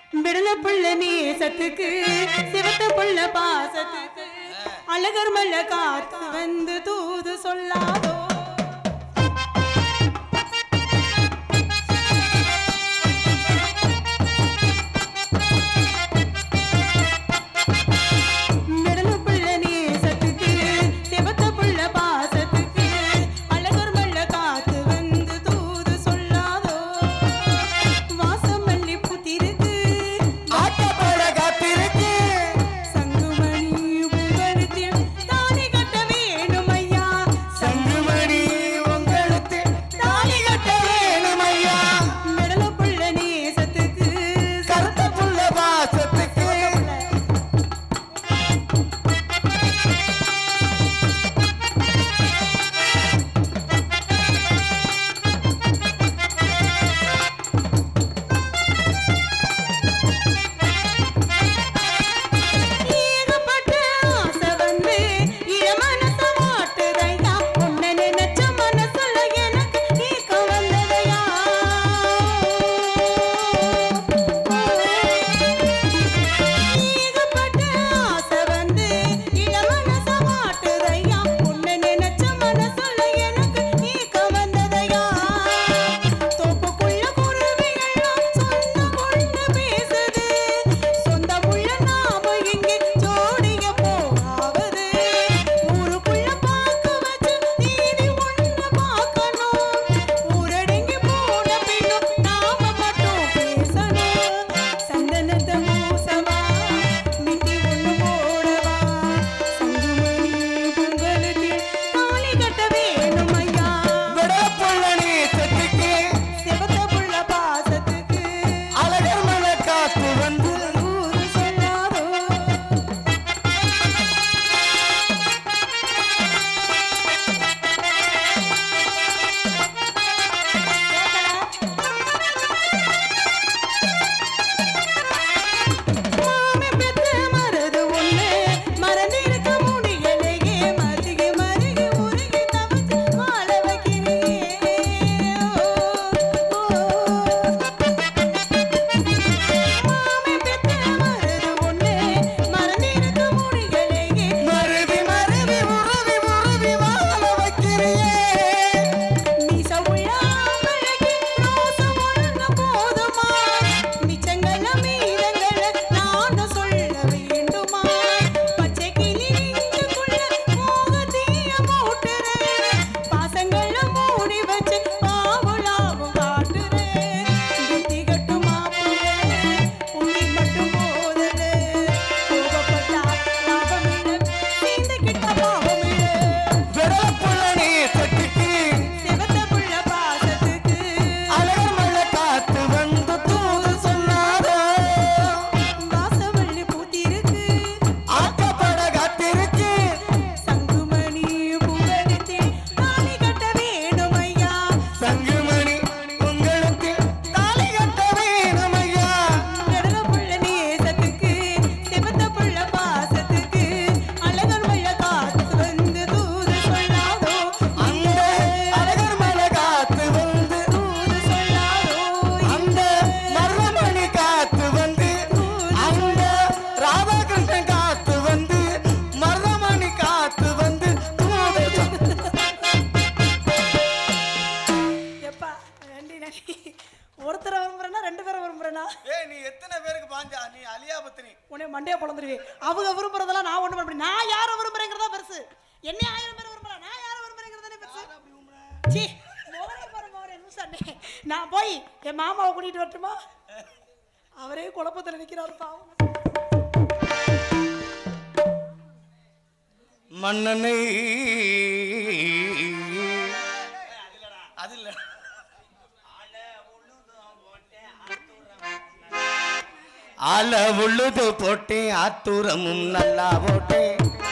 விடல புள்ள நேசத்துக்கு சிவத்த புள்ள பாசத்துக்கு அழகர் மல்ல காத்து வந்து தூது சொல்லாதோ மன்னனை ஆல உழுது போட்டேன் ஆத்துரமும் நல்லா போட்டேன்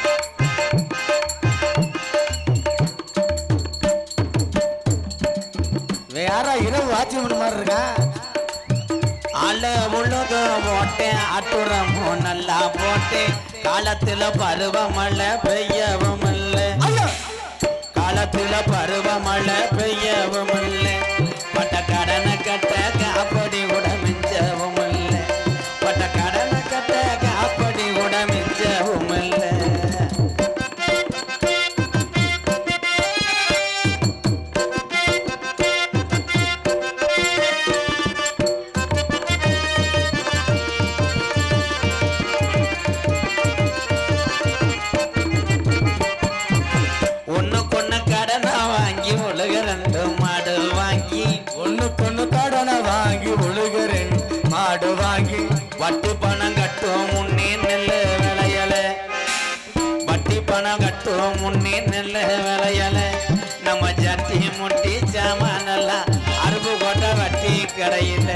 வேற இரவு வாட்சிமன் மாதிரி இருக்கா ஆல உழுது போட்டேன் ஆத்துரமும் நல்லா போட்டேன் காலத்துல பருவமழை பெய்யவும் இல்லை காலத்துல பருவமழை பெய்யவும் இல்லை பட்ட கடனை கட்ட காப்படி கூட மிஞ்சவும் இல்லை மாடு வாங்கி வட்டி பணம் கட்டுவோம் முன்னே நெல்லு விளையல வட்டி பணம் கட்டுவோம் முன்னே நெல்லு விளையல நம்ம ஜட்டி முட்டி சாமானெல்லாம் அருப்பு கொட்ட வட்டி கடையில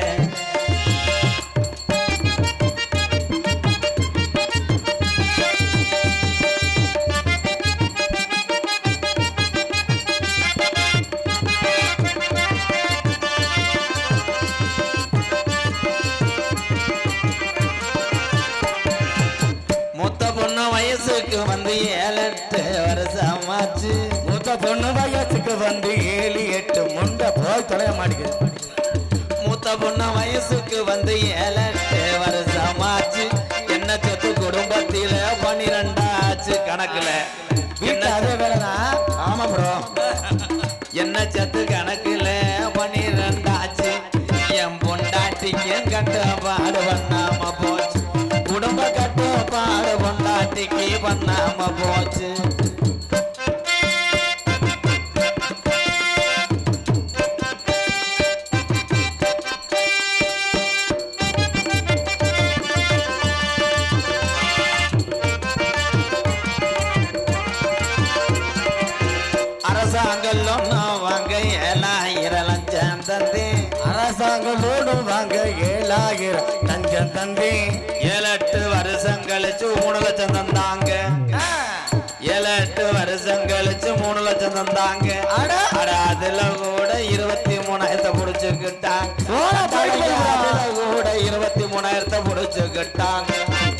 வயசுக்கு வந்து 7-8 வருஷமாச்சு மூத்த பொண்ணு வயசுக்கு வந்து 7-8 முண்டை போய் தொலைய மாட்டேங்குது மூத்த பொண்ணு வயசுக்கு வந்து 7-8 வருஷமாச்சு என்ன சொத்து குடும்பத்தில 12 ஆச்சு கணக்குல வீட்டு அதே வேலைதான் ஆமா ப்ரோ என்ன சத்து கணக்குல 12 ஆச்சு என் பொண்டாட்டிக்கு கட்ட பாடு பண்ணாம போச்சு குடும்ப கட்ட பாடு பொண்டாட்டிக்கு பண்ணாம போச்சு அரசாங்கம் வாங்க 7,000 லஞ்சம் தந்தி அரசாங்கம் லோனும் வாங்க 7,000 லஞ்சம் தந்தி 7-8 வருஷம் கழிச்சு 3 லட்சம் தந்தாங்க 7-8 வருஷம் கழிச்சு 3 லட்சம் தந்தாங்க அட அதுல கூட 23,000 புடிச்சுக்கிட்டாங்க கூட 23,000 புடிச்சுக்கிட்டாங்க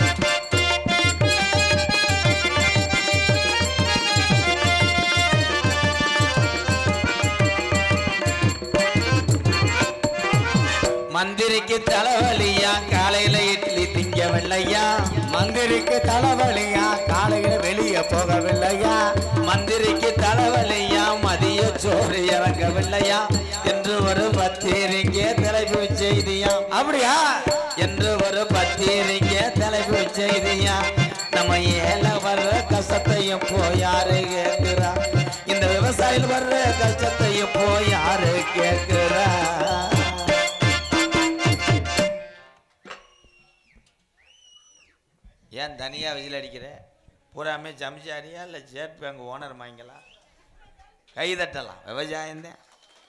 மந்திரிக்கு தலைவலியா காலையில இட்லி திங்கவில்லையா மந்திரிக்கு தலைவலியா காலையில வெளியே போகவில்லையா மந்திரிக்கு தலைவலியா மதிய சோறு இறங்கவில்லையா என்று ஒரு பத்திரிக்கை தலைப்பு செய்தியா அப்படியா என்று ஒரு பத்திரிக்கை தலைப்பு செய்தியா நம்ம ஏல வர்ற கஷ்டத்தையும் போய் யாரு கேட்கிறா இந்த விவசாயிகள் வர்ற கஷ்டத்தையும் போய் யாரு கேட்கிறா ஏன் தனியாக விசில் அடிக்கிற பூராமே ஜம்ஜாரியா இல்லை ஸ்டேட் பேங்க் ஓனர் வாங்கிக்கலாம் கைதட்டலாம் விவசாயம்தான்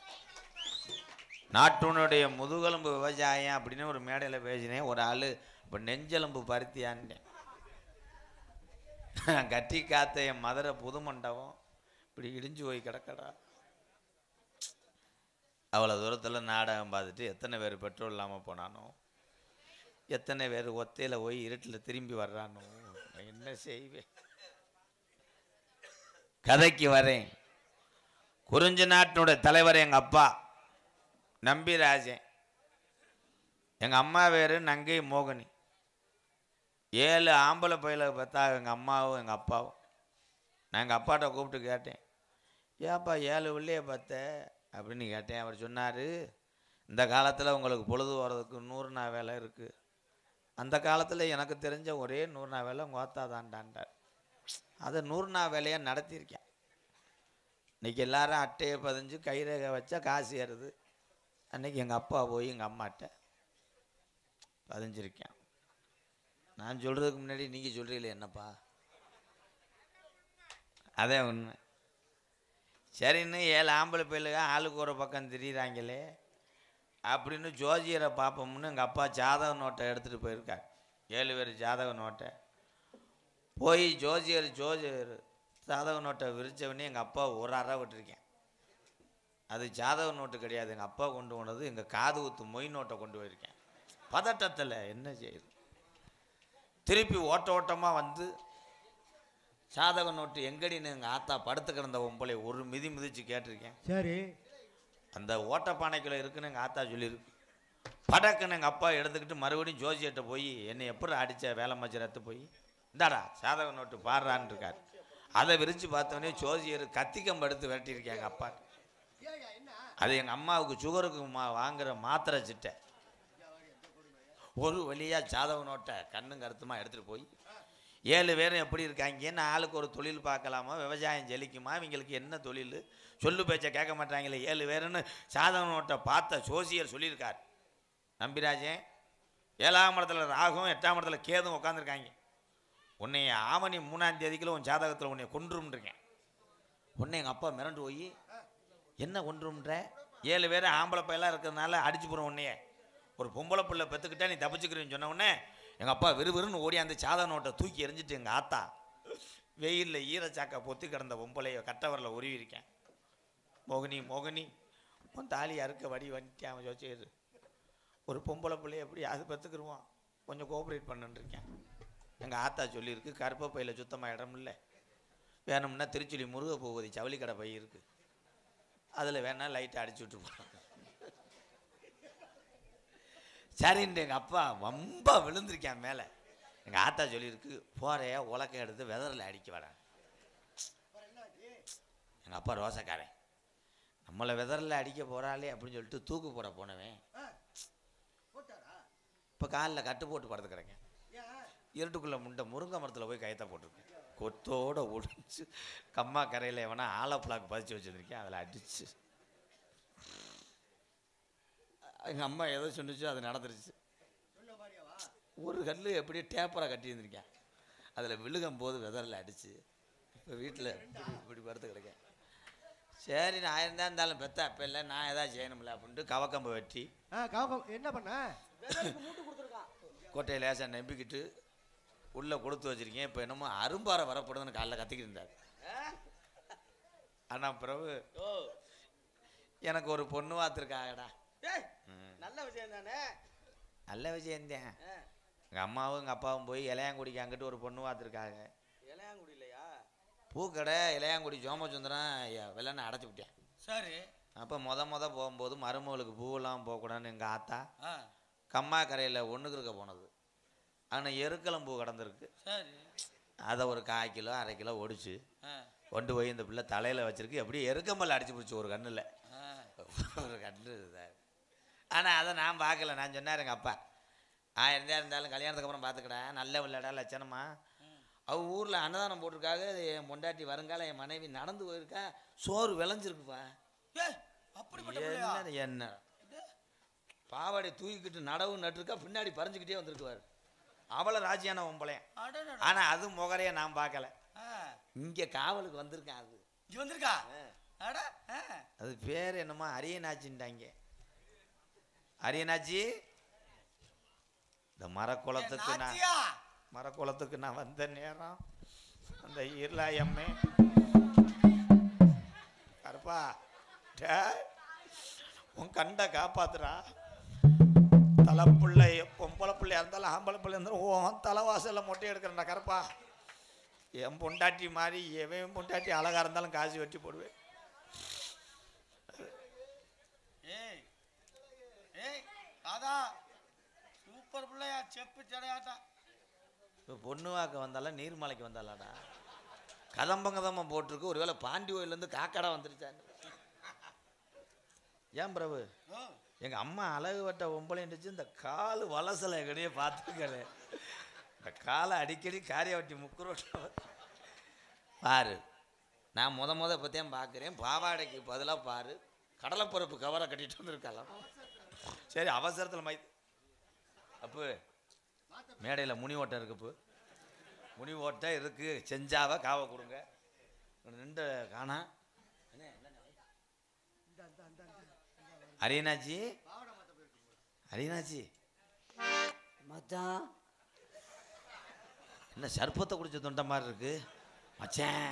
நாட்டுனுடைய முதுகெலும்பு விவசாயம் அப்படின்னு ஒரு மேடையில் பேசினேன் ஒரு ஆள் இப்போ நெஞ்செலும்பு பருத்தியான்ட்டேன் கட்டி காத்த என் மதுரை புது மண்டபம் இப்படி இடிஞ்சு போய் கிடக்கடா அவ்வளோ தூரத்தில் நாடகம் பார்த்துட்டு எத்தனை பேர் பெட்ரோல் இல்லாமல் போனானோ எத்தனை பேர் ஒத்தையில் போய் இருட்டில் திரும்பி வர்றானோ என்ன செய்வேன் கதைக்கு வரேன் குறிஞ்சி நாட்டினுடைய தலைவர் எங்கள் அப்பா நம்பிராஜன் எங்கள் அம்மா பேர் நங்கை மோகினி 7 ஆம்பளை பையில பார்த்தா எங்கள் அம்மாவும் எங்கள் அப்பாவும் நான் எங்கள் அப்பாட்ட கூப்பிட்டு கேட்டேன் ஏப்பா 7 உள்ளே பார்த்த அப்படின்னு கேட்டேன் அவர் சொன்னார் இந்த காலத்தில் உங்களுக்கு பொழுது போகிறதுக்கு 100 நாள் வேலை இருக்குது அந்த காலத்தில் எனக்கு தெரிஞ்ச ஒரே 100 நாள் வேலை உங்கள் ஓத்தாதான்டான்டார் அதை 100 நாள் வேலையாக நடத்தியிருக்கேன் இன்றைக்கி எல்லாரும் அட்டையை பதிஞ்சு கைரேகை வச்சா காசு ஏறுது அன்றைக்கி எங்கள் அப்பா போய் எங்கள் அம்மாட்ட பதிஞ்சிருக்கேன் நான் சொல்கிறதுக்கு முன்னாடி நீங்கள் சொல்கிறீங்களே என்னப்பா அதே உண்மை சரின்னு 7 ஆம்பளை பிள்ளைங்க ஆளுக்கு ஒரு பக்கம் திரியிறாங்களே அப்படின்னு ஜோதியரை பார்ப்போம்னு எங்கள் அப்பா ஜாதக நோட்டை எடுத்துகிட்டு போயிருக்கார் 7 பேர் ஜாதக நோட்டை போய் ஜோதியர் ஜாதக நோட்டை விரித்தவனே எங்கள் அப்பா ஒரு அறை விட்டுருக்கேன் அது ஜாதக நோட்டு கிடையாது எங்கள் அப்பா கொண்டு போனது எங்கள் காது ஊத்து மொய் நோட்டை கொண்டு போயிருக்கேன் பதட்டத்தில் என்ன செய்யுது திருப்பி ஓட்டமாக வந்து ஜாதக நோட்டு எங்கடின்னு எங்கள் ஆத்தா படுத்து கிடந்த ஒம்பளை ஒரு மிதிச்சு கேட்டிருக்கேன் சரி அந்த ஓட்டப்பானைக்குள்ளே இருக்குன்னு எங்கள் ஆத்தா சொல்லியிருக்கு படக்குன்னு எங்கள் அப்பா எடுத்துக்கிட்டு மறுபடியும் ஜோசியிட்ட போய் என்னை எப்படி அடித்த வேலை மச்சரத்து போய் இந்தாடா ஜாதக நோட்டு பாடுறான்னு இருக்கார் அதை விரித்து பார்த்தோன்னே ஜோசியர் கத்திக்கம் எடுத்து விரட்டியிருக்கேன் எங்கள் அப்பா அது எங்கள் அம்மாவுக்கு சுகருக்கு வாங்குகிற மாத்திரை சிட்டை ஒரு வழியாக ஜாதக நோட்டை கண்ணும் கருத்துமாக எடுத்துகிட்டு போய் 7 பேரும் எப்படி இருக்காங்கன்னு ஆளுக்கு ஒரு தொழில் பார்க்கலாமா விவசாயம் ஜெலிக்குமா இவங்களுக்கு என்ன தொழில் சொல்லு பேச்சை கேட்க மாட்டாங்களே 7 பேருன்னு ஜாதக நோட்டை பார்த்த ஜோசியர் சொல்லியிருக்கார் நம்பிராஜன் 7ஆம் இடத்துல ராகும் 8ஆம் இடத்துல கேதும் உட்காந்துருக்காங்க. உன்னைய ஆவணி 3ஆம் தேதிக்குள்ள உன் ஜாதகத்தில் உன்னை கொன்றும்ன்றீங்க. உன்னை எங்கள் அப்பா மிரண்டு போய் என்ன கொன்றும்ன்ற 7 பேர் ஆம்பளை பையெல்லாம் இருக்கிறதுனால அடிச்சு போகிறோம். உன்னையே ஒரு பொம்பளை பிள்ளை பெற்றுக்கிட்டா நீ தப்பிச்சுக்கிறேன்னு சொன்ன உடனே எங்கள் அப்பா விறுவிறுன்னு ஓடி அந்த சாத நோட்டை தூக்கி எறிஞ்சிட்டு எங்கள் ஆத்தா வெயிலில் ஈரச்சாக்கா பொத்தி கிடந்த பொம்பளையை கட்டவரில் உருவிருக்கேன். மோகினி மோகினி உன் தாலி அறுக்க வடி வந்துட்டு அவன் யோசிச்சு ஒரு பொம்பளை பிள்ளைய எப்படி அது பெற்றுக்குருவான், கொஞ்சம் கோஆப்ரேட் பண்ணுன்றிருக்கேன். எங்கள் ஆத்தா சொல்லியிருக்கு கருப்பை பையில் சுத்தமாக இடம் இல்லை, வேணும்னா திருச்சுழி முருக போகுது ஜவுளி கடை பை இருக்குது, அதில் வேணா லைட்டை அடிச்சு விட்டுருப்பான். சரின்ட்டு எங்கள் அப்பா ரொம்ப விழுந்திருக்கேன் மேலே. எங்கள் ஆத்தா சொல்லியிருக்கு போறைய உலக்க எடுத்து வெதரில் அடிக்க வரான். எங்கள் அப்பா ரோசக்காரன், நம்மளை வெதரில் அடிக்க போகிறாளே அப்படின்னு சொல்லிட்டு தூக்கு போட போனவன் இப்போ காலில் கட்டு போட்டு படுத்து கிடக்கேன். இருட்டுக்குள்ளே முண்டை முருங்கை மரத்தில் போய் கயத்தை போட்டிருக்கேன். கொத்தோடு ஒடிச்சு கம்மா கரையில் எவனா ஆலப்பிளாக்கு பதிச்சு வச்சுருக்கேன், அதில் அடிச்சு எங்கள் அம்மா எதோ சொன்னிச்சோ அது நடந்துருச்சு. ஒரு கல் எப்படியே டேப்பராக கட்டியிருந்திருக்கேன், அதில் விழுகும் போது வெதரில் அடிச்சு இப்போ வீட்டில் இப்படி படுத்து கிடக்கேன். சரி நான் 1000 தான் இருந்தாலும் பெத்த அப்போ இல்லை நான் எதாவது செய்யணும்ல அப்படின்ட்டு கவக்கம்பை வெட்டி என்ன பண்ண கோட்டையை லேசாக நம்பிக்கிட்டு உள்ளே கொடுத்து வச்சுருக்கேன். இப்போ என்னமோ அரும்பாறை வரப்படுதுன்னு காலைல கத்திக்கிட்டு இருந்தார். ஆனால் பிறகு எனக்கு ஒரு பொண்ணு பார்த்துருக்காங்கடா. நல்ல விஷயம் தானே. நல்ல விஷயந்தேன். எங்கள் அம்மாவும் எங்கள் அப்பாவும் போய் இளையாங்குடிக்கு அங்கிட்டு ஒரு பொண்ணு பார்த்துருக்காங்க. இளையாங்குடி இல்லையா? பூக்கடை இளையாங்குடி சோமசுந்தரம் வெள்ளனை அடைச்சி விட்டேன். சரி. அப்போ மொத போகும்போது மருமகளுக்கு பூவெல்லாம் போகக்கூடாதுன்னு எங்கள் ஆத்தா கம்மா கரையில் ஒன்றுக்கு இருக்க போனது. ஆனால் எருக்களம்பூ கிடந்திருக்கு. சரி. அதை ஒரு 1/4 கிலோ 1/2 கிலோ ஒடிச்சு கொண்டு போய் இந்த பிள்ளை தலையில் வச்சுருக்கு. எப்படியும் எருக்கம்பல்ல அடிச்சு பிடிச்சி ஒரு கண்ணில் ஒரு கண்ணு தான். ஆனால் அதை நான் பார்க்கல. நான் சொன்னார் எங்கள் அப்பா 1000 தான் இருந்தாலும் கல்யாணத்துக்கு அப்புறம் பார்த்துக்கடா, நல்ல விளையாடா லட்சணமா. அவள் ஊரில் அன்னதானம் போட்டிருக்காங்க, என் பொண்டாட்டி வருங்கால என் மனைவி நடந்து போயிருக்கா, சோறு விளைஞ்சிருக்குப்பா. என்ன பாவாடை தூக்கிக்கிட்டு நடவு நட்டுருக்கா, பின்னாடி பறிஞ்சுக்கிட்டே வந்திருக்குவார். அவளை ராஜியான பொம்பளையன். ஆனால் அது முகரைய நான் பார்க்கல. இங்கே காவலுக்கு வந்திருக்கேன். அது இங்கே வந்திருக்கா? அது பேர் என்னமோ அரியநாச்சின்ட்டாங்க. அரியநாச்சி இந்த மரக்குளத்துக்கு நான் வந்த நேரம் அந்த ஈர்லாயம்மே கருப்பா உன் கண்டை காப்பாத்துறா. தலைப்பிள்ளை பொம்பளை பிள்ளையா இருந்தாலும் ஆம்பளை பிள்ளை இருந்தாலும் உன் தலைவாசலில் மொட்டை எடுக்கிறேன்டா கருப்பா. என் பொண்டாட்டி மாதிரி எவன் பொண்டாட்டி அழகா இருந்தாலும் காசு வெட்டி போடுவேன். சூப்பர் பிள்ளையா, செப்பு சடையாட்டா. இப்போ பொண்ணு வாக்க வந்தாலும் நீர்மலைக்கு வந்தாலாடா. கதம்பம் போட்டிருக்கு. ஒருவேளை பாண்டி கோயிலேருந்து காக்கடா வந்துருச்சான்னு. ஏன் பிரபு எங்கள் அம்மா அழகு வட்ட ஒம்பளைன்னுச்சு. இந்த கால் வலசலை கடையே பார்த்துருக்கே. இந்த காலை அடிக்கடி காரியை வட்டி முக்குரோட்ட பாரு. நான் முத பற்றியும் பார்க்குறேன். பாவாடைக்கு பதிலாக பாரு கடலைப்பருப்பு கவரை கட்டிட்டு வந்துருக்கலாம். சரி அவசரத்தில் அப்பு மேடையில் முனி ஓட்டம் இருக்குப்பு. முனி ஓட்டம் இருக்குது. செஞ்சாவா காவை கொடுங்க. நின்று காணா அரியனாச்சி மச்சான் என்ன சர்ப்பத்தை குடிச்ச தொண்ட மாதிரி இருக்கு மச்சான்.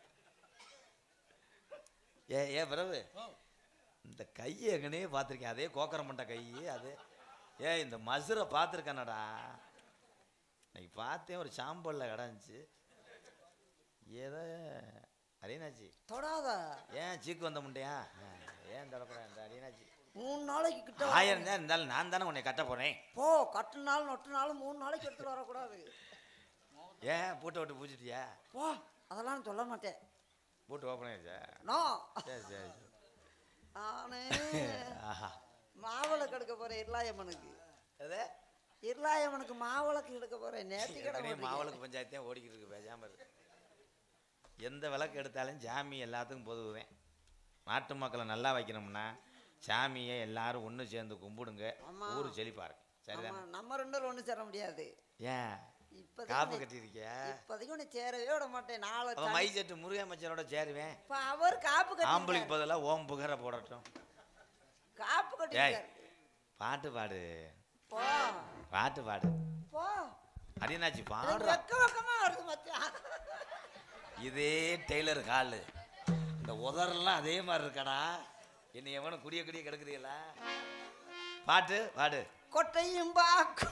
ஏ பிறகு இந்த கையை எங்கனே பார்த்துருக்கேன். அதே கோக்கரம் பண்ண கை அது. இந்த மசுரை பார்த்துருக்கேனடா. இன்னைக்கு பார்த்தேன் ஒரு சாம்பலில் கிடந்துச்சு. ஏதோ அரியனாச்சி தொடாத. ஏன் சீக்கு வந்த முண்டையா? ஏன் தடப்படா இந்த அரியனாச்சி? 3 நாளைக்கு கிட்ட 1000 தான் இருந்தாலும் நான் தானே உன்னை கட்ட போறேன். போ, கட்டுனாலும் நொட்டுனாலும் 3 நாளைக்கு எடுத்துட்டு வரக்கூடாது. ஏன் பூட்டை விட்டு பூச்சிட்டியா? போ, அதெல்லாம் சொல்ல மாட்டேன். பூட்டு ஓப்பன் ஆயிடுச்சா? நோ. சரி நானே மாவிளக்கு எடுக்க போறேன் இருளாயம்மனுக்கு. அதே இருளாயம்மனுக்கு மாவிளக்கு எடுக்க போறேன். நேற்று கடை மாவிளக்கு பஞ்சாயத்தையும் ஓடிக்கிட்டு இருக்கு. பேசாம இருக்கு. எந்த விளக்கு எடுத்தாலும் சாமி எல்லாத்துக்கும் பொதுவேன். நாட்டு மக்களை நல்லா வைக்கணும்னா சாமியை எல்லாரும் ஒன்று சேர்ந்து கும்பிடுங்க. ஊர் செழிப்பா இருக்கு. சரிதான். ஆமா, நம்ம ரெண்டு பேரும் ஒண்ணு சேர முடியாது. ஏன் இப்போதைக்கு காப்பு உன்னை- கட்டியிருக்கியா? இப்போதைக்கு உன்னை சேரவே விட மாட்டேன். நாளை அவன் மை செட்டு முருகன் மச்சனோட சேருவேன். இப்ப அவர் காப்பு ஆம்பளைக்கு கட்டி பதிலாக ஓம் புகரை போடட்டும். காப்பு கட்டி ஏய் பாட்டு பாடு, போ பாட்டு பாடு. போ. அடினாச்சி எனக்கு பாடுறா. வெக்கமா வருது மச்சான். இதே டெய்லர் ஹாலு, இந்த உதரெல்லாம் அதே மாதிரி இருக்கடா. என்னை எவனும் குடிய குடிய கிடக்குறீங்களா? பாட்டு பாடு. கொட்டையும் பாக்கும்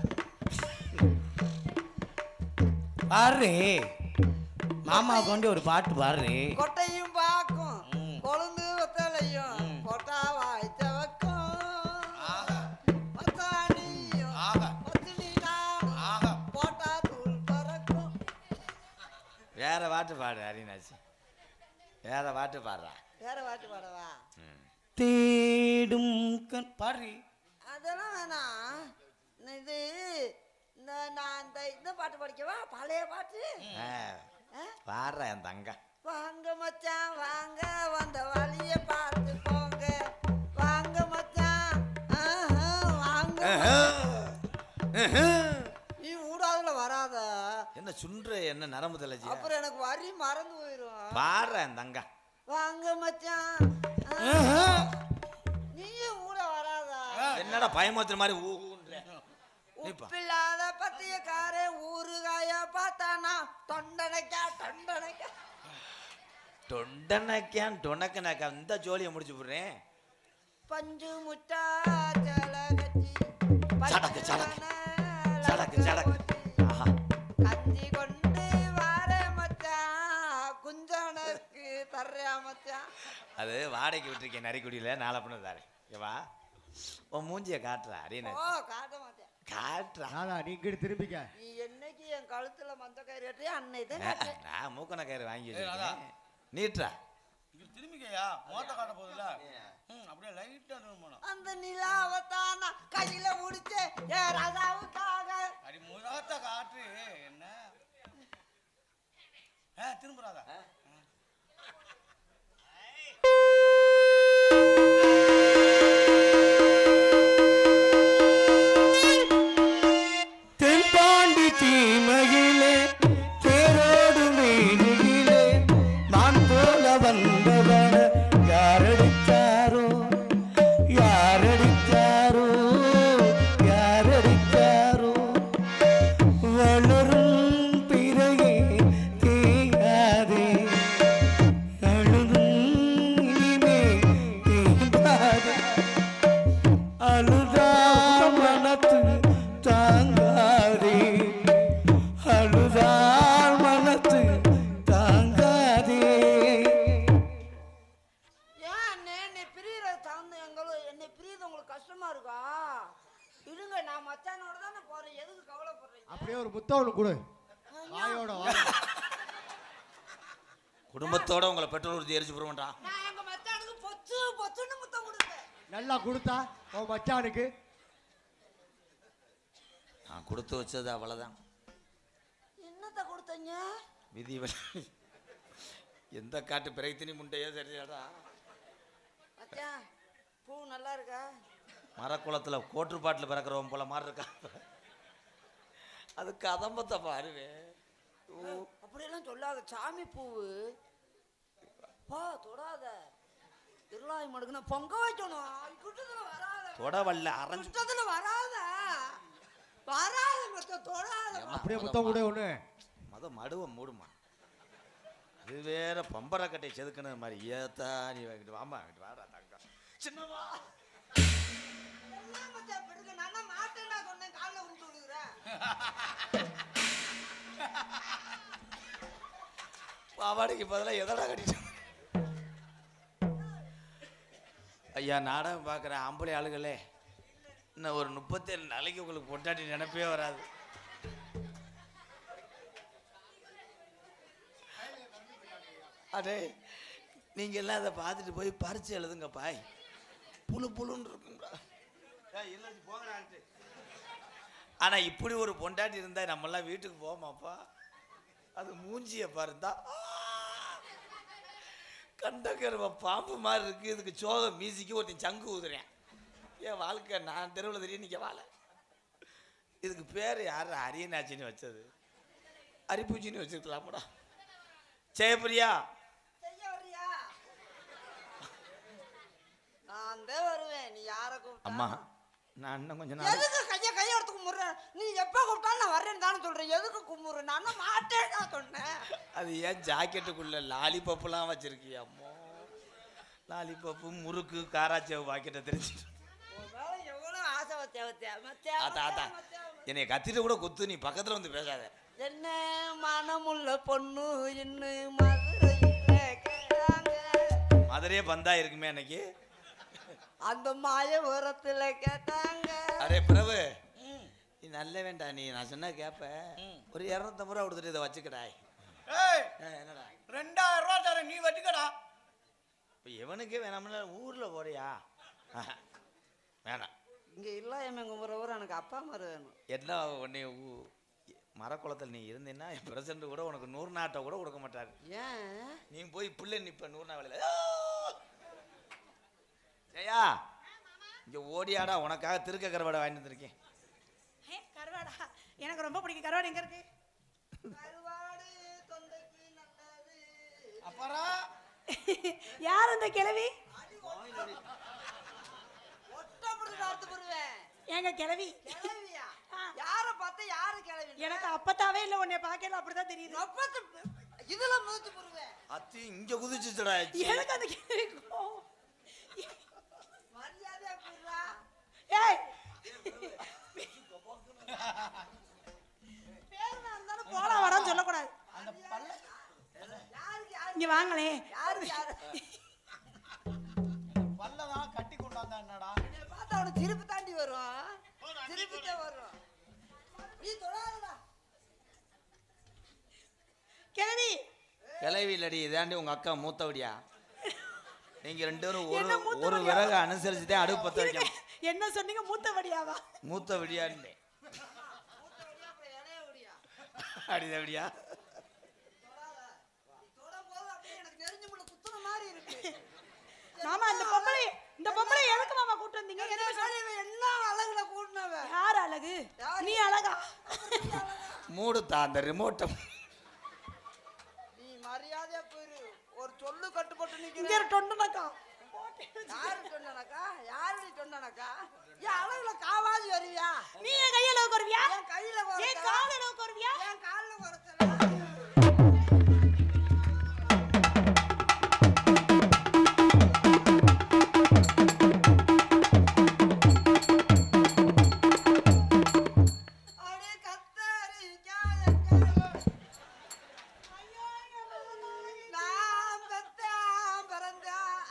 பாரு மாமா கொண்டு ஒரு பாட்டு பாரு. கொட்டையும் பாக்கும் கொழுந்து வத்தலையும் கொட்டா வாய்ச்ச வைக்கும் மத்தானியும் பத்தினி நானும் போட்டா தூள் பறக்கும். வேற பாட்டு பாடு அரினாச்சி, வேற பாட்டு பாடுறா. வேற பாட்டு பாடவா? தேடும் பாரு. அதெல்லாம் வேணாம். இது நான் இந்த பாட்டு படிக்கவா? பழைய பாட்டு பாடுறா என் தங்க. வாங்க மச்சான் வாங்க, வந்த வழிய பார்த்து போங்க. வாங்க மச்சான் வாங்க. நீ ஊடாதுல வராத. என்ன சுன்ற என்ன நரம்பு தலைச்சி? அப்புறம் எனக்கு வரி மறந்து போயிடும். பாடுறா என் தங்க. வாங்க மச்சான் நீயும் ஊட வராத. என்னடா பயமாத்துற மாதிரி ஊன்ற? உப்பில்லாத பத்தியக்காரே ஊறுகாய பார்த்தானா தொண்டனைக்கா தொண்டனைக்கா தொண்டனக்கான் டொனக்கனாக்கா இந்த ஜோலியை முடிச்சு போடுறேன். பஞ்சு முட்டா சலகச்சி சடக்கு சடக்கு சடக்கு சடக்கு. ஆஹா கஞ்சி கொண்டு வார மச்சான் குஞ்சனக்கு தர்றியா மச்சான்? அது வாடகைக்கு விட்டுருக்கேன் நரிக்குடியில், நாளை பண்ண தாரேன். ஏவா உன் மூஞ்சியை காட்டுறா அரீனா. ஓ காட்ட மாட்டேன். காட்டுறா. நீ இங்கிட்டு திரும்பிக்க. நீ என்னைக்கு என் கழுத்துல மந்த கயிறு கட்டியா அன்னைதான் காட்டுறேன். நான் மூக்கன கயிறு வாங்கி வச்சிருக்கேன். நீட்றா. திரும்பிக்கையா மோத்த காட்ட போகுதுல. அப்படியே லைட்டா போனோம். அந்த நிலாவத்தானா கையில முடிச்சே ஏ ராஜாவுக்காக. அடி முகத்த காட்டு என்ன திரும்புறாதா? தென்பாண்டி தீமையிலே தேரோடு வீணிலே நான் போல வந்தவன யாரடிச்சாரோ யாரடிச்சாரோ யாரடிச்சாரோ வளரும் பிறையே தேயாதே அழுதும் இனிமே தேங்காதே அழுதா மனத்து தாங்காதே அழுதால் மனத்து தாங்காதே. ஏன் அண்ணே என்னை பிரியற சார்ந்த எங்களும் என்னை பிரியது உங்களுக்கு கஷ்டமா இருக்கா? இருங்க நான் மச்சானோட தானே போறேன், எதுக்கு கவலைப்படுறீங்க? அப்படியே ஒரு முத்தம் ஒன்று கொடு. வாயோட வா. குடும்பத்தோட உங்களை பெட்ரோல் ஊற்றி எரிச்சு போடுவோம்டா. நான் எங்க மச்சானுக்கு பொச்சு பொச்சுன்னு முத்தம் கொடுப்பேன். நல்லா கொடுத்தா உன் மச்சானுக்கு. நான் கொடுத்து வச்சது அவ்வளோதான். என்னத்த கொடுத்தீங்க? விதி எந்த காட்டு பிறைத்தினி முண்டையோ சரியாடா. மச்சான் பூ நல்லா இருக்கா? மரக்குளத்தில் கோட்டுப்பாட்டில் பிறக்கிறவன் போல மாதிரி இருக்கா. அது கதம்பத்தை பாருவே. அப்படியெல்லாம் சொல்லாத. சாமி பூவு பா தொடாத. திருளாய் மடுக்குன்னா பொங்க வைக்கணும். குட்டத்துல வராத. தொடவல்ல அரைஞ்சு குட்டத்துல வராத வராத மொத்தம் தொடாத. அப்படியே முத்தம் கொடு ஒன்று. மடுவை மூடுமா. அது வேற பம்பரக்கட்டை செதுக்கின மாதிரி ஏத்தா நீ வாங்கிட்டு வாமா வாங்கிட்டு வாடா தங்க சின்னவா. எல்லாம் மச்சான் பிடிக்க நான் மாட்டேன்னா சொன்னேன். காலில் விட்டு விடுகிறேன். பாவாடைக்கு பதிலாக எதடா கட்டிட்டு. ஐயா நாடகம் பார்க்குற ஆம்பளை ஆளுகளே, இன்னும் ஒரு 37 நாளைக்கு உங்களுக்கு பொட்டாட்டி நினைப்பே வராது. அடே நீங்க எல்லாம் அதை பார்த்துட்டு போய் பறிச்சு எழுதுங்க பாய். புழு புழுன்னு இருக்குங்களா. ஆனா இப்படி ஒரு பொண்டாட்டி இருந்தா நம்மெல்லாம் வீட்டுக்கு போமாப்பா. அது மூஞ்சிய பாருந்தா கண்டக்கருவ பாம்பு மாதிரி இருக்கு. இதுக்கு சோக மீசிக்கு ஒருத்தன் சங்கு ஊதுறேன். என் வாழ்க்கை நான் தெருவில் தெரியும். நீங்க வாழ இதுக்கு பேர் யார் அரியநாச்சின்னு வச்சது? அரிப்பூச்சின்னு வச்சிருக்கலாமடா. ஜெயபிரியா செய்ய வர்றியா? நான் தான் வருவேன். நீ யாரை கூப்பிட்டா? அம்மா நான் இன்னும் கொஞ்சம் நாள் எதுக்கு கையை எடுத்து கும்பிடுறேன்? நீ எப்போ கூப்பிட்டாலும் நான் வர்றேன்னு தானே சொல்றேன். எதுக்கு கும்பிடுறேன்? நான் மாட்டேன் தான் சொன்னேன். அது ஏன் ஜாக்கெட்டுக்குள்ள லாலிபப்புலாம் வச்சிருக்கியா? அம்மா லாலிபப்பு முறுக்கு காராச்சேவு பாக்கெட்டை தெரிஞ்சுட்டு எவ்வளோ ஆசை ஆத்தா ஆத்தா என்னை கத்திட்டு கூட குத்து. நீ பக்கத்துல வந்து பேசாத. என்ன மனமுள்ள பொண்ணு இன்னும் மதுரையில கேட்டாங்க. மதுரையே பந்தா இருக்குமே அன்னைக்கு. அந்த மாயபுரத்துல கேட்டாங்க. அரே பிரபு நீ நல்ல வேண்டாம். நீ நான் சொன்னா கேப்ப. ஒரு 250 ரூபா கொடுத்துட்டு இதை வச்சுக்கடா. என்னடா 2000 ரூபா தரேன், நீ வச்சுக்கடா. இப்போ எவனுக்கே வேணாம்ல ஊர்ல போறியா? வேணாம். இங்க இல்ல எங்க கும்புறவர் எனக்கு அப்பா மாதிரி வேணும். என்ன உன்னை மரக்குளத்தில் நீ இருந்தீன்னா பிரசிடண்ட் கூட உனக்கு 100 நாட்டை கூட கொடுக்க மாட்டாரு. ஏன் நீ போய் பிள்ளை நிப்ப 100 நாள் வேலையில. ஜெயா இங்க ஓடியாடா, உனக்காக திருக்க கருவாடை வாங்கிட்டு வந்திருக்கேன். கருவாடா எனக்கு ரொம்ப பிடிக்கும். கருவாடு எங்க இருக்கு? கருவாடு தொண்டைக்கு நல்லது. அப்புறம் யார் அந்த கிழவி? எங்க கிழவி? கிளவியா? யார பார்த்து யாரு கிளவி? எனக்கு அப்பத்தாவே இல்ல, உன்னை பார்க்கல அப்படிதான் தெரியுது. இதுல மூச்சு புடுவேன். அத்தி இங்க குதிச்சுடா. எனக்கு அந்த கிழவி மரியாதையா புடுறா. ஏய் பேருனா இருந்தாலும் போடா வாடான்னு சொல்லக்கூடாது. அந்த பல்ல யாருக்கு யாரு? இங்க வாங்களே. யாருக்கு யாரு? பல்லதான் கட்டி கொண்டாந்தா என்னடா? என்னை பார்த்தா அவனுக்கு திருப்பி தாண்டி வரும். திருப்பிட்டே வரும். நீ தொடாதடா. கிழவி கிளவி இல்லடி, இதாண்டி உங்க அக்கா மூத்தவடியா. நீங்க 2 பேரும் என்ன மூத்த ஒரு வடியா? விறகு அனுசரிச்சு தான் அடுப்பு பத்த வைக்கணும். என்ன சொன்னீங்க? மூத்தவடியாவா? மூத்த விடியான்னு அடிதடியா. மாமா இந்த பொம்பளை எதுக்கு மாமா கூட்டு வந்தீங்க? என்ன அழகுல கூட்டினவ? யார் அழகு? நீ அழகா? மூடுத்தா அந்த ரிமோட்டை. நீ மரியாதையா போயிரு. ஒரு சொல்லு கட்டுப்பட்டு இங்க நிக்கிற. ஒரு டொண்டனக்கா. யாரு சொன்னனக்கா? யாரு சொன்னனக்கா? ஏன் அழகுல காவாதி வருவியா? நீ என் கையில அளவுக்கு வருவியா? என் கையில என் குறைச்சல. கால அளவுக்கு வருவியா? என் கால்ல குறைச்சல. அடே கத்தரிக்காய் நான் பெத்தேன் பிறந்தேன்.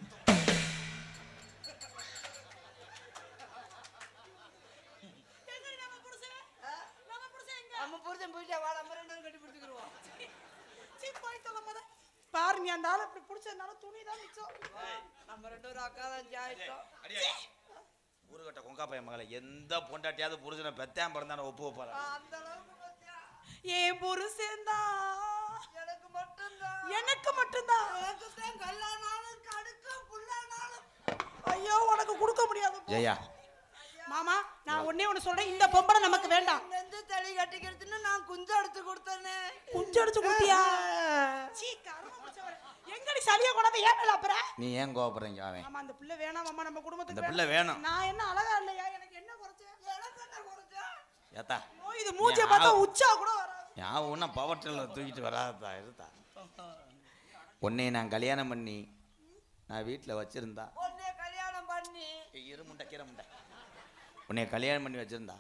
எங்கடி நம்ம புருஷன்? நம்ம புருஷன் எங்க? நம்ம புருஷன் போயிட்டா வா, நம்ம 2 பேரும் கட்டி பிடிச்சுக்கிருவோம். சீ போய் சொல்ல முத. பாரு நீ அந்த ஆளை இப்படி பிடிச்சதுனால துணி தான் மிச்சம். நம்ம 2 பேரும் அக்கா தான் ஜாயிட்டோம். ஊருகட்ட கொங்கா பையன் மகளை எந்த பொண்டாட்டியாவது புருஷனை பெத்தாம் பிறந்தான ஒப்பு வைப்பாரு. அந்த அளவுக்கு பாத்தியா? என் புருஷன் தான். எனக்கு மட்டும்தான். எனக்கு மட்டும்தான். எனக்கு தான் கல்லானாலும் கடுக்கும் புல்லானாலும். ஐயோ உனக்கு கொடுக்க முடியாது போ. ஜெயா மாமா நான் ஒண்ணே ஒண்ணு சொல்றேன், இந்த பொம்பளை நமக்கு வேண்டாம். நெஞ்சு தளி கட்டிக்கிறதுன்னு நான் குஞ்சு எடுத்து கொடுத்தேனே. குஞ்சு அடிச்சு குட்டியா? சீ கரும பிடிச்சவளே. எங்கடி சளிய கொண்டாந்து ஏன் மேல அப்புற? நீ ஏன் கோவப்படுறீங்க? அவன் மாமா அந்த பிள்ளை வேணாம் மாமா, நம்ம இந்த குடும்பத்துக்கு பிள்ளை வேணும். நான் என்ன அழகா இல்லையா? எனக்கு என்ன குறைச்சேன்? எனக்கு என்ன குறைச்சா? ஏத்தா ஓ இது மூஞ்சிய பார்த்தா உச்சா கூட வராது. ஞாபகம் ஒன்றும் பவர் டில்லர் தூக்கிட்டு வராதா இருத்தா. உன்னை நான் கல்யாணம் பண்ணி நான் வீட்டில் வச்சிருந்தா உன்னை கல்யாணம் பண்ணி இருமுண்டை கீரமுண்டை உன்னை கல்யாணம் பண்ணி வச்சிருந்தா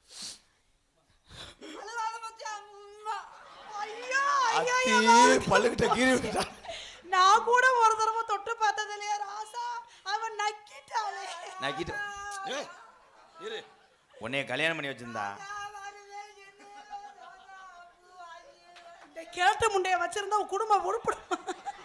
அழுகாத பத்தியா? அம்மா. ஐயோ அத்தி பல்லுகிட்ட கீறி விட்டா. நான் கூட ஒரு தடவை தொட்டு பார்த்தது இல்லையா ராசா? அவன் நக்கிட்டாளே. நக்கிட்டு இரு. உன்னை கல்யாணம் பண்ணி வச்சிருந்தா இந்த கேட்ட முண்டைய வச்சிருந்தா உன் குடும்பம் உருப்பிடும்.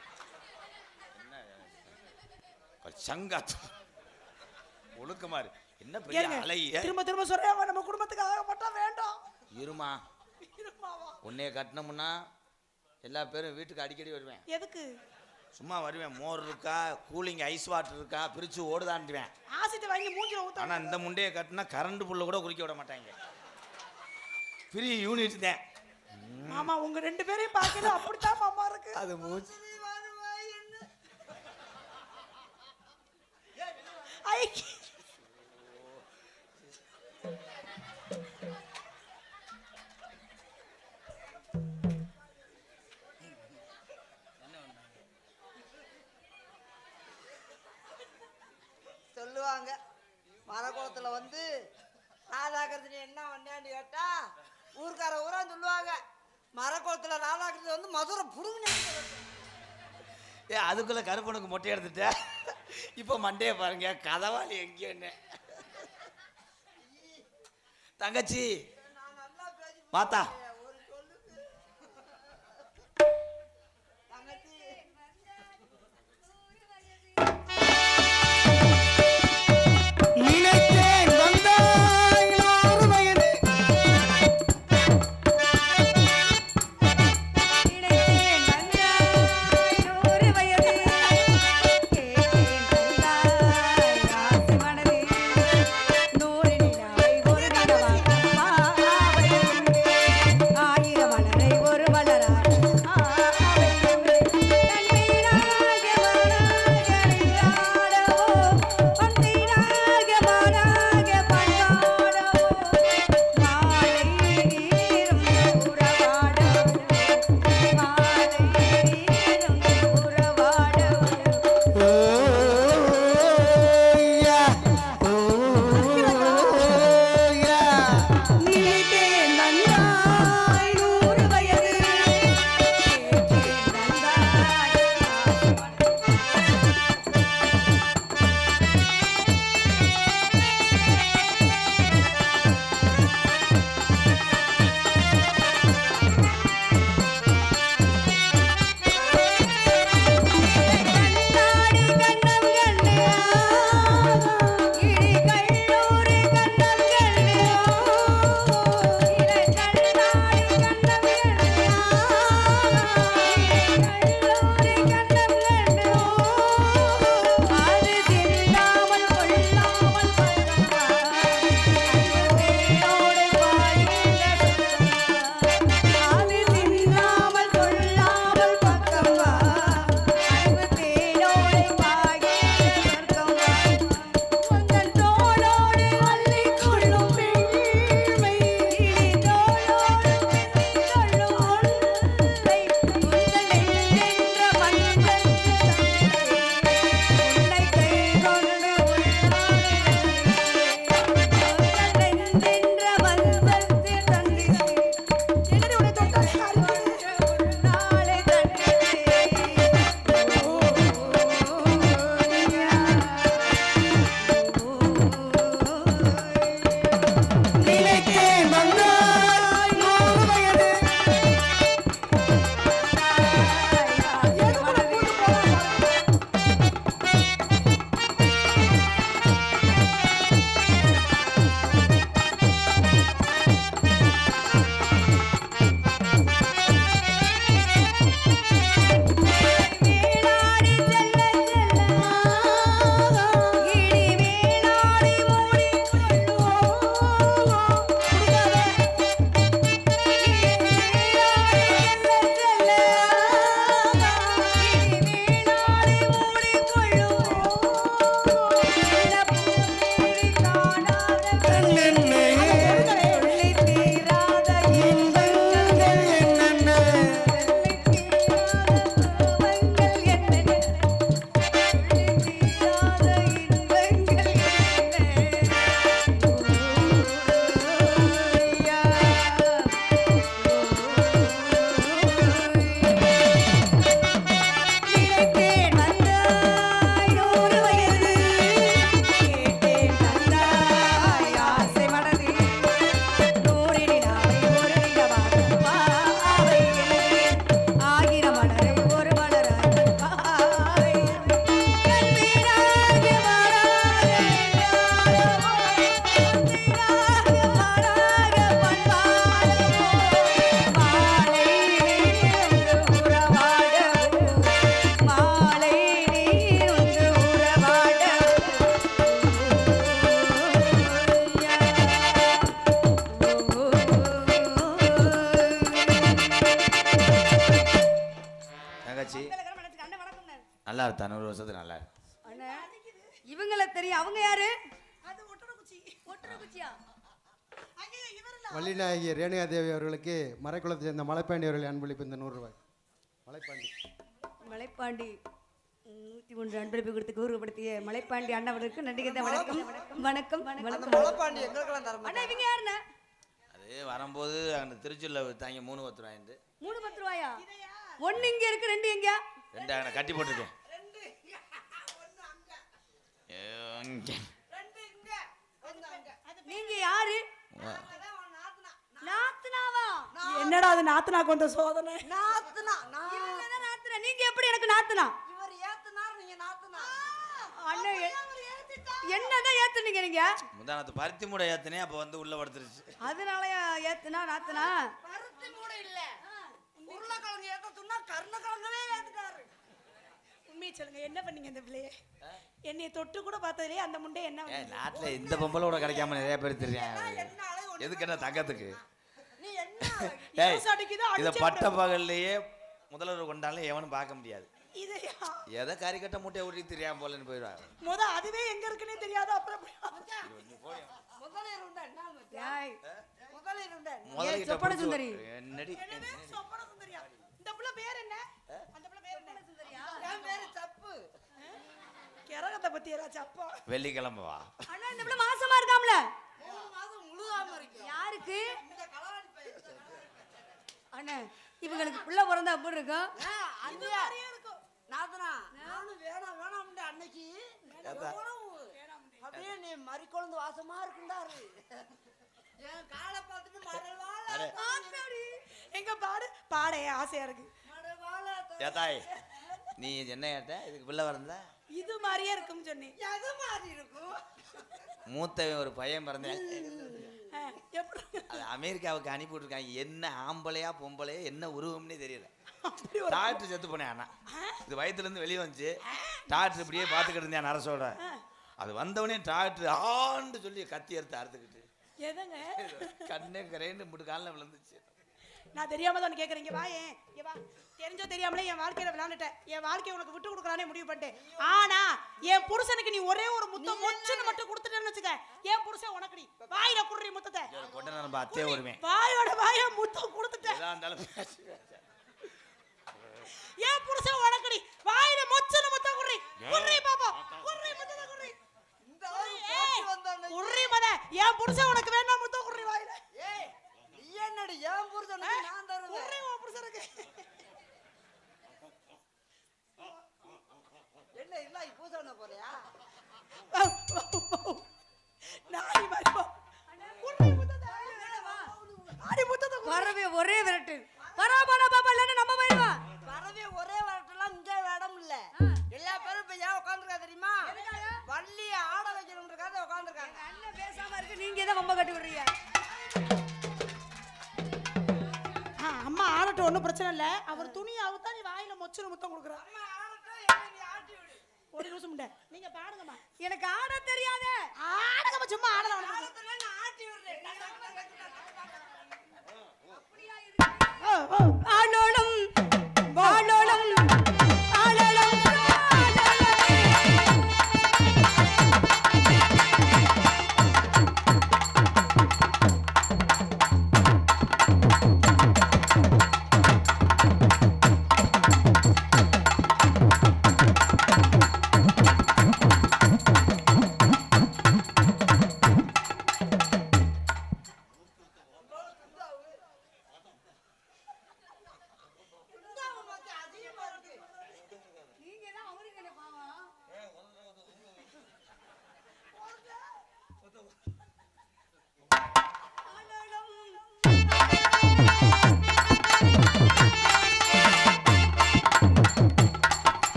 சங்காத்து ஒழுக்கமாரு என்ன பெரிய ஏங்க, அலைய. திரும்ப திரும்ப சொல்றேன், அவன் நம்ம குடும்பத்துக்கு ஆக மாட்டா. வேண்டாம். இருமா இருமாவா? உன்னைய கட்டினோம்னா எல்லா பேரும் வீட்டுக்கு அடிக்கடி வருவேன். எதுக்கு? சும்மா வருவேன். மோர் இருக்கா, கூலிங் ஐஸ் வாட்டர் இருக்கா, பிரிச்சு ஓடுதான்டுவேன். ஆசிட்டு வாங்கி மூஞ்சில ஊத்த. ஆனா இந்த முண்டையை கட்டினா கரண்ட் புல்ல கூட குடிக்க விட மாட்டாங்க. ஃப்ரீ யூனிட் தான். மாமா உங்க 2 பேரையும் பார்க்கல அப்படித்தான் மாமா இருக்கு. அது மூச்சு ஐ சொல்லுவாங்க மரக்குளத்துல வந்து ராதாகிருஷ்ணன் என்ன வந்தான்னு கேட்டா ஊர்க்கார ஊரா சொல்லுவாங்க மரக்குளத்துல ராதாகிருஷ்ணன் வந்து மதுரை புடுங்க. அதுக்குள்ள கருப்பனுக்கு மொட்டை எடுத்துட்ட. இப்போ மண்டையை பாருங்க கதவாளி எங்கேன்னு. தங்கச்சி மாத்தா ஒரு சொல்லுக்கு தங்கச்சி நினைத்தேன் வந்தாய் 100 வயது நல்லா இருக்கு 100 வருஷத்துக்கு நல்லா இருக்கு. அண்ணே இவங்கள தெரியும். அவங்க யாரு? அது ஒட்டடக்குச்சி. ஒட்டரகுச்சியா? அங்கே இவரல வள்ளிநாயகி ரேணுகாதேவி அவர்களுக்கு மறைக்குளத்தை சேர்ந்த மலைப்பாண்டி அவர்கள் அன்பளிப்பு இந்த 100 ரூபாய். மலைப்பாண்டி மலைப்பாண்டி 103 அன்பளிப்பு கொடுத்து கௌரவப்படுத்திய மலைப்பாண்டி அண்ணவருக்கு நன்றி. வணக்கம் வணக்கம் வணக்கம். மலைப்பாண்டி எங்களுக்கெல்லாம் தர அண்ணா இவங்க யாருண்ணே? அது வரும்போது அந்த திருச்சியில் வித்தாங்க 3 ரூபாய்ந்து. 3 ரூபாயா? 1 இங்க இருக்கு, 2 எங்க? 2 அங்கே கட்டி போட்டிருக்கேன். 2 ஒண்ணு அங்க. இங்க. 2 இங்க. ஒண்ணு அங்க. அது நீங்க யாரு? நாத்துனாவா? என்னடா அது நாத்துனாக்கு வந்த சோதனை? நாத்துனா இவங்க தான் நாத்துனா. நீங்க எப்படி எனக்கு நாத்துனா? இவர் ஏத்துனார், நீங்க நாத்துனா. அண்ணா என்னதான் ஏத்துனீங்க நீங்க? முந்தானத்து பருத்தி மூடை ஏத்துனே அப்போ வந்து உள்ள படுத்துருச்சு. அதனாலயா ஏத்துனா நாத்துனா? பருத்தி மூட இல்ல, உருளைக்கிழங்கு ஏத்துனா கருணக்கிழங்கவே ஏத்துட்டாரு. உண்மையை சொல்லுங்க, என்ன பண்ணீங்க இந்த பிள்ளைய? என்னைய தொட்டு கூட பார்த்ததுலயே அந்த முண்டை என்ன நாட்டில் இந்த பொம்பளை கூட கிடைக்காம நிறைய பேர் தெரியும். எதுக்கு என்ன தங்கத்துக்கு? நீ என்ன ஏய், இதை பட்ட பகல்லையே முதல்வர் கொண்டாலும் எவனும் பார்க்க முடியாது. இதையா எதை கறி கட்ட மூட்டையை ஊட்டி தெரியாம போலன்னு போயிடுவாங்க. அதுவே எங்க இருக்குன்னே தெரியாது. அப்புறம் முதலீடு உண்டா? என்ன ஏய் முதலீடு உண்டா? முதல்கிட்ட சொப்பன சுந்தரி. என்னடி சொப்பன சுந்தரியா? இந்த புள்ள பேர் என்ன? அந்த புள்ள பேர் என்ன? என் பேரு தப்பு. கிரகத்தை பத்தி ஏதாச்சும் அப்பா வெள்ளிக்கிழமை வா. அண்ணா இந்த பிள்ளை மாசமா இருக்காம்ல? 3 மாதம் முழுகாம இருக்கு. யாருக்கு? இந்த களவாடி பையன். அண்ணா இவங்களுக்கு பிள்ளை பிறந்தா அப்படி இருக்கும். அந்த மாதிரியே இருக்கும். நாதனா நானும் வேணாம் வேணாம்னு அன்னைக்கு அப்படியே நீ மறிக்கொழுந்து வாசமா இருக்குண்டாரு. என் காலை பார்த்துட்டு மடவாள எங்க பாட ஆசையா இருக்கு. மடவாள ஏத்தாய் நீ என்ன ஏட்ட இதுக்கு பிள்ளை வரந்தா இது மாதிரியே இருக்கும்னு சொன்னேன். எது மாதிரி இருக்கும்? மூத்தவன் ஒரு பையன் பிறந்தேன். எப்படி அது அமெரிக்காவுக்கு அனுப்பி விட்டுருக்காங்க. என்ன ஆம்பளையா பொம்பளையா என்ன உருவம்னே தெரியல. டாக்டர் செத்து போனேன். அண்ணா இது வயிற்றுலேருந்து வெளியே வந்துச்சு. டாக்டர் இப்படியே பார்த்துக்கிட்டு இருந்தேன் நரசோட. அது வந்தவனே டாக்டர் ஆண்டு சொல்லி கத்தி எடுத்து அறுத்துக்கிட்டு எதங்க கண்ணே கரைன்னு முட்டு காலில் விழுந்துச்சு. நான் தெரியாம தான் கேட்குறேன். இங்க வா, ஏன் இங்க வா. தெரிஞ்சோ தெரியாமலே என் வாழ்க்கையில விளையாண்டுட்டேன். என் வாழ்க்கையை உனக்கு விட்டு கொடுக்கலானே முடிவு பண்ணிட்டேன். ஆனா என் புருஷனுக்கு நீ ஒரே ஒரு முத்தம் மொச்சுன்னு மட்டும் கொடுத்துட்டேன்னு வச்சுக்க, என் புருஷன் உனக்கு நீ வாயில குடுறி முத்தத்தை கொண்ட நம்ம அத்தே வருவேன். வாயோட வாய முத்தம் கொடுத்துட்டேன். எதா இருந்தாலும் என் புருஷன் உனக்கு நீ வாயில மொச்சுன்னு முத்தம் குடுறி குடுறி பாப்பா குடுறி முத்தத்தை குடுறி. இந்த போட்டு வந்தானே. குடுறி மத என் புருஷன் உனக்கு வேணா முத்தம் குடுறி வாயில. ஏய் நீ என்னடி என் புருஷனுக்கு நான் தருவேன். குடுறி உன் புருஷனுக்கு. என்ன இல்ல பூசன போறியா? நாய் வரோ. குடுறி முத்தத்தை ஆடி முத்தத்தை வரவே ஒரே விரட்டு. வரா போனா பாப்பா இல்லன்னா நம்ம போயிடுவா. பறவை ஒரே வரட்டெல்லாம் இங்க இடம் இல்ல. எல்லா பேரும் இப்ப ஏன் உட்காந்துருக்கா தெரியுமா? வள்ளி ஆட வைக்கணும்ன்றக்காக உட்காந்துருக்காங்க. அண்ணன் பேசாம இருக்கு, நீங்க தான் ரொம்ப கட்டி விடுறீங்க. அம்மா ஆடட்டும், ஒன்றும் பிரச்சனை இல்லை. அவர் துணியை அவுத்தா நீ வாயில மொச்சுன்னு முத்தம் கொடுக்குறா. அம்மா ஆடட்டும், என்னை நீ ஆட்டி விடு. ஒரு நிமிஷம் முண்டை நீங்க பாடுங்கம்மா. எனக்கு ஆட தெரியாதே. ஆடுங்கம்மா, சும்மா ஆடலாம். ஆடத்துல நான் ஆட்டி விடுறேன். ஆளோளம் ஆளோளம் ஆளோளம்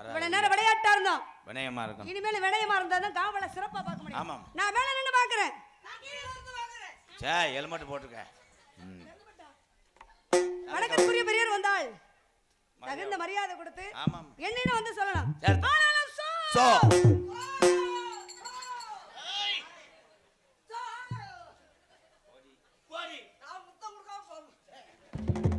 இவ்வளவு நேரம் விளையாட்டா இருந்தோம், வினயமா இருக்கும். இனிமேல் வினயமா இருந்தா தான் காவலை சிறப்பா பார்க்க முடியும். ஆமாம். நான் மேல நின்னு பாக்குறேன். சே ஹெல்மெட் போட்டுக்க. வணக்கத்துக்குரிய பெரியவர் வந்தால் தகுந்த மரியாதை கொடுத்து ஆமாம். என்னன்னு வந்து சொல்லணும். சரி. ஆனாலும் சோ நான் முத்தம் கொடுக்காம போறேன்.